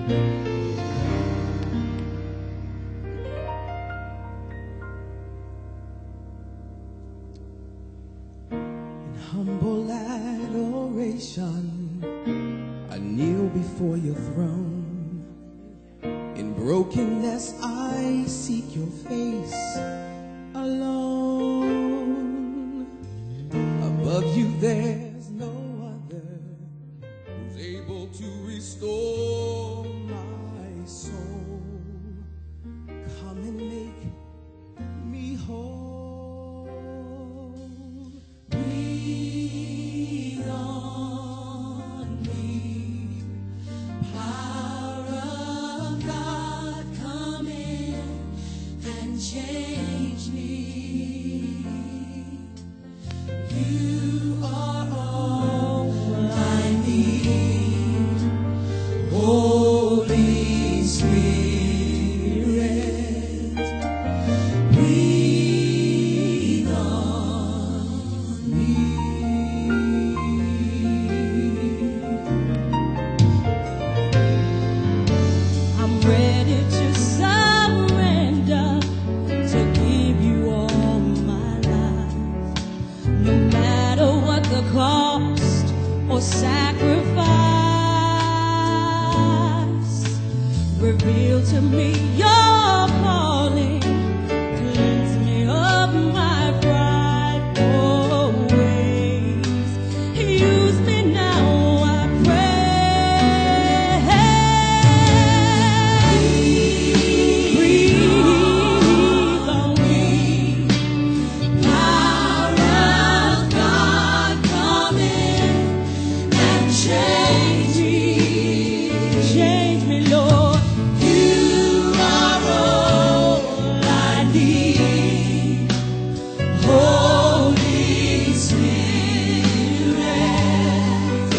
Humble adoration, I kneel before your throne. In brokenness I seek your face alone. Above you there's no other who's able to restore my soul. Come and make me whole. Breathe on me, power of God, come in and change me. You are all I need, Holy Spirit. Breathe on me. I'm ready to surrender, to give you all my life, no matter what the cost or sacrifice. Reveal to me your calling, cleanse me of my prideful ways. Use me now, I pray. Breathe on me, power of God, come in and change me. Change me, Lord. You are all I need, Holy Spirit.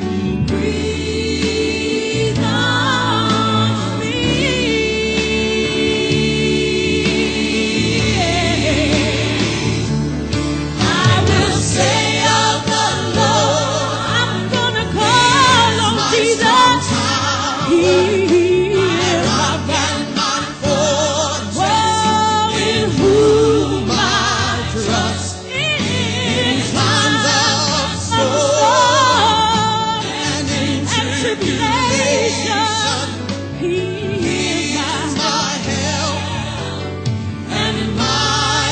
Breathe on me. I will say of the Lord, I'm gonna call on Jesus. He is my rock and my fortress, in whom I trust. In times of storm and in tribulation, He is my help and my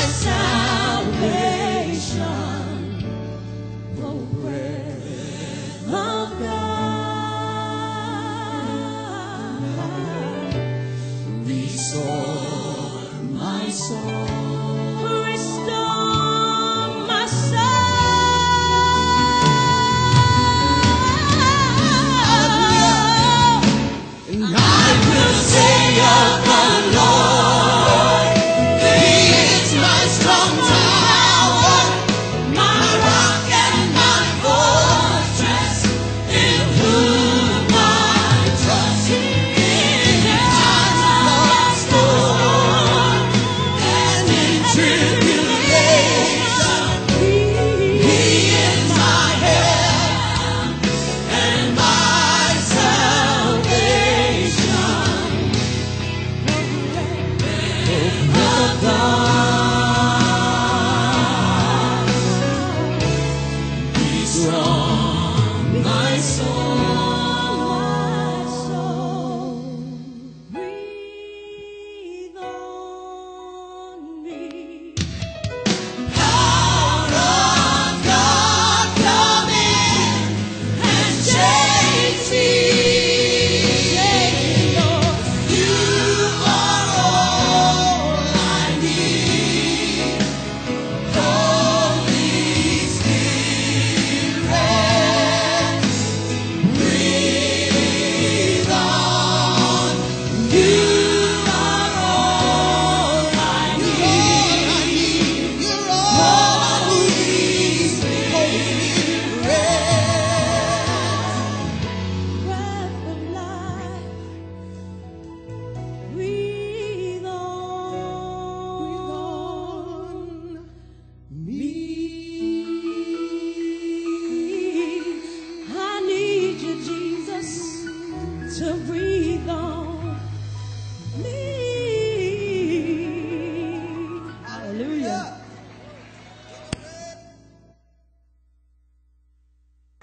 salvation. Oh, breath of God, restore my soul. Restore my soul. And I will say of the Lord, He is my strong tower, my rock and my fortress, in whom I trust. In times of storm and in tribulation, He is my help and my salvation. Oh, God, be strong, my soul. Breathe on me. Power of God, come in and change me. Lord, you are all I need, Holy Spirit. Breathe on. You are all I need. You're Holy Spirit. Breath of life, breathe on me. I need you, Jesus, to breathe